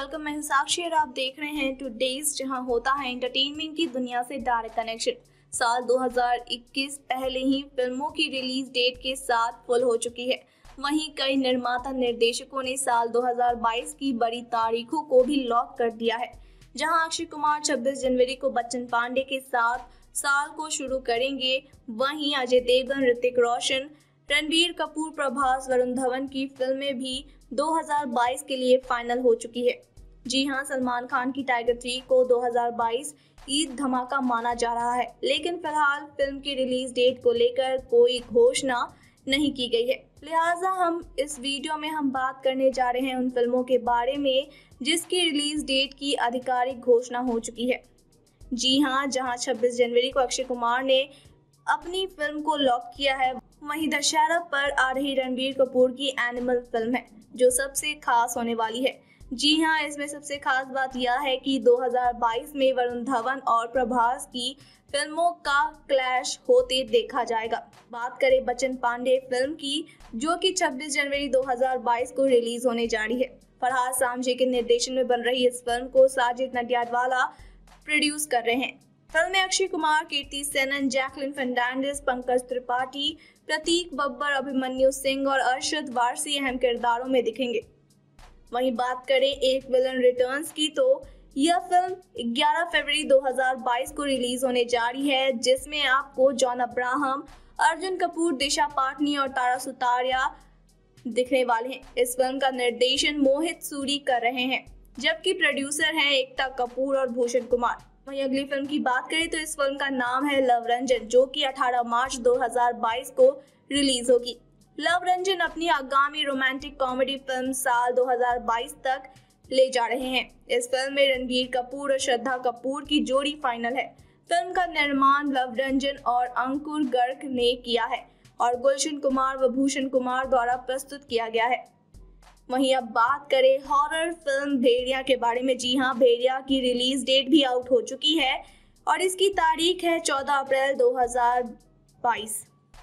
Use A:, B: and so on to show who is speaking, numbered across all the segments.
A: Welcome, मैं हूं साक्षी और आप देख रहे हैं टुडेज, जहां होता है एंटरटेनमेंट की दुनिया से डायरेक्ट कनेक्शन। साल 2021 पहले ही फिल्मों की रिलीज डेट के साथ फुल हो चुकी है। वहीं कई निर्माता निर्देशकों ने साल 2022 की बड़ी तारीखों को भी लॉक कर दिया है, जहां अक्षय कुमार 26 जनवरी को बच्चन पांडे के साथ साल को शुरू करेंगे। वहीं अजय देवगन, ऋतिक रोशन, रणबीर कपूर, प्रभास, वरुण धवन की फिल्में भी 2022 के लिए फाइनल हो चुकी है। जी हां, सलमान खान की टाइगर 3 को 2022 ईद धमाका माना जा रहा है, लेकिन फिलहाल फिल्म की रिलीज डेट को लेकर कोई घोषणा नहीं की गई है। लिहाजा हम इस वीडियो में बात करने जा रहे हैं उन फिल्मों के बारे में जिसकी रिलीज डेट की आधिकारिक घोषणा हो चुकी है। जी हां, जहां 26 जनवरी को अक्षय कुमार ने अपनी फिल्म को लॉक किया है, वहीं दशहरा पर आ रही रणबीर कपूर की एनिमल फिल्म है जो सबसे खास होने वाली है। जी हां, इसमें सबसे खास बात यह है कि 2022 में वरुण धवन और प्रभास की फिल्मों का क्लैश होते देखा जाएगा। बात करें बच्चन पांडे फिल्म की, जो कि 26 जनवरी 2022 को रिलीज होने जा रही है। फरहाद सामजी के निर्देशन में बन रही इस फिल्म को साजिद नडियाडवाला प्रोड्यूस कर रहे हैं। फिल्म में अक्षय कुमार, कीर्ति सेनन, जैकलिन फर्नांडिस, पंकज त्रिपाठी, प्रतीक बब्बर, अभिमन्यु सिंह और अरशद वारसी अहम किरदारों में दिखेंगे। वहीं बात करें एक विलन रिटर्न्स की, तो यह फिल्म 11 फरवरी 2022 को रिलीज होने जा रही है, जिसमें आपको जॉन अब्राहम, अर्जुन कपूर, दिशा पाटनी और तारा सुतारिया दिखने वाले हैं। इस फिल्म का निर्देशन मोहित सूरी कर रहे हैं, जबकि प्रोड्यूसर हैं एकता कपूर और भूषण कुमार। वहीं अगली फिल्म की बात करें तो इस फिल्म का नाम है लव रंजन, जो कि 18 मार्च 2022 को रिलीज होगी। लव रंजन अपनी आगामी रोमांटिक कॉमेडी फिल्म साल 2022 तक ले जा रहे हैं। इस फिल्म में रणबीर कपूर और श्रद्धा कपूर की जोड़ी फाइनल है। फिल्म का निर्माण लव रंजन और अंकुर गर्ग ने किया है और गुलशन कुमार व भूषण कुमार द्वारा प्रस्तुत किया गया है। वहीं अब बात करें हॉरर फिल्म भेड़िया के बारे में। जी हां, भेड़िया की रिलीज डेट भी आउट हो चुकी है और इसकी तारीख है 14 अप्रैल 2022।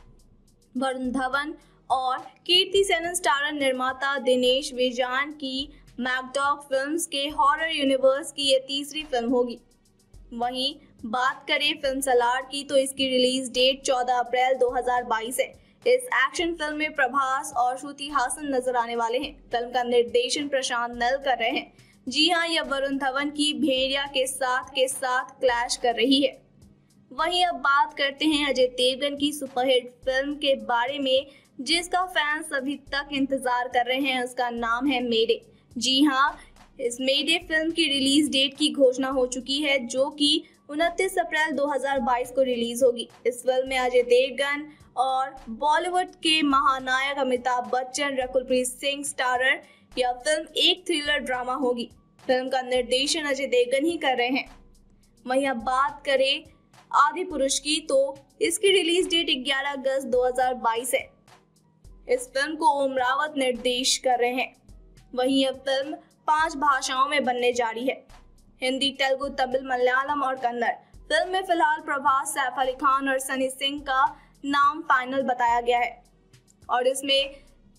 A: वरुण धवन और कीर्ति सेनन स्टारर निर्माता दिनेश विजयन की मैकडॉग फिल्म्स के हॉरर यूनिवर्स की ये तीसरी फिल्म होगी। वहीं बात करें फिल्म सलार की, तो इसकी रिलीज डेट 14 अप्रैल 2022 है। इस एक्शन फिल्म में प्रभास और श्रुति हासन नजर आने वाले हैं। फिल्म का निर्देशन प्रशांत नल कर रहे हैं। जी हां, यह वरुण धवन की भेड़िया के साथ क्लैश कर रही है। वहीं अब बात करते हैं अजय देवगन की सुपरहिट फिल्म के बारे में, जिसका फैंस अभी तक इंतजार कर रहे हैं। उसका नाम है मेडे। जी हां, इस मेडे फिल्म की रिलीज डेट की घोषणा हो चुकी है, जो कि 29 अप्रैल 2022 को रिलीज होगी। इस फिल्म में अजय देवगन और बॉलीवुड के महानायक अमिताभ बच्चन, रकुलप्रीत सिंह स्टारर। यह फिल्म एक थ्रिलर ड्रामा होगी। फिल्म का निर्देशन अजय देवगन ही कर रहे हैं। वहीं अब बात करें आदि पुरुष की, तो इसकी रिलीज डेट 11 अगस्त 2022 है। इस फिल्म को ओम रावत निर्देश कर रहे हैं। वहीं यह फिल्म 5 भाषाओं में बनने जा रही है: हिंदी, तेलुगु, तमिल, मलयालम और कन्नड़। फिल्म में फिलहाल प्रभास, सैफ अली खान और सनी सिंह का नाम फाइनल बताया गया है और इसमें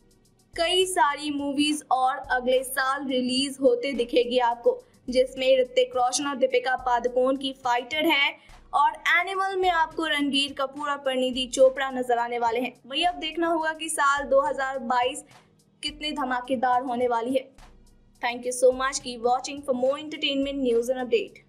A: कई सारी मूवीज और अगले साल रिलीज होते दिखेगी आपको, जिसमें ऋतिक रोशन और दीपिका पादुकोण की फाइटर है और एनिमल में आपको रणबीर कपूर और परिणीति चोपड़ा नजर आने वाले हैं। वही अब देखना होगा कि साल 2022 कितनी धमाकेदार होने वाली है। Thank you so much, keep watching for more entertainment news and update.